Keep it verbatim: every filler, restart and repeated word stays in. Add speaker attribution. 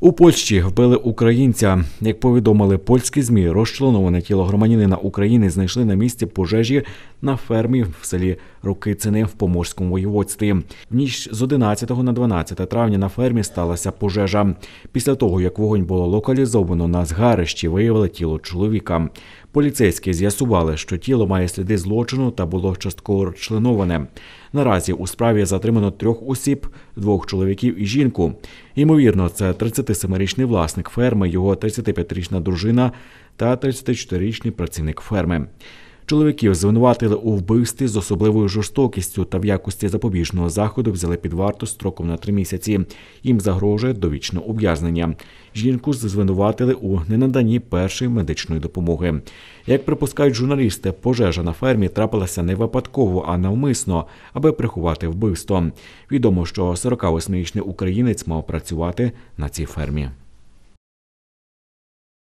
Speaker 1: У Польщі вбили українця. Як повідомили польські ЗМІ, розчленоване тіло громадянина України знайшли на місці пожежі на фермі в селі Рокицини в Поморському воєводстві. В ніч з одинадцятого на дванадцяте травня на фермі сталася пожежа. Після того, як вогонь було локалізовано, на згарищі виявили тіло чоловіка. Поліцейські з'ясували, що тіло має сліди злочину та було частково розчленоване. Наразі у справі затримано трьох осіб – двох чоловіків і жінку. Ймовірно, це тридцятисемирічний власник ферми, його тридцятип'ятирічна дружина та тридцятичотирирічний працівник ферми. Чоловіків звинуватили у вбивстві з особливою жорстокістю та в якості запобіжного заходу взяли під варту строком на три місяці. Їм загрожує довічне ув'язнення. Жінку звинуватили у ненаданні першої медичної допомоги. Як припускають журналісти, пожежа на фермі трапилася не випадково, а навмисно, аби приховати вбивство. Відомо, що сорокавосьмирічний українець мав працювати на цій фермі.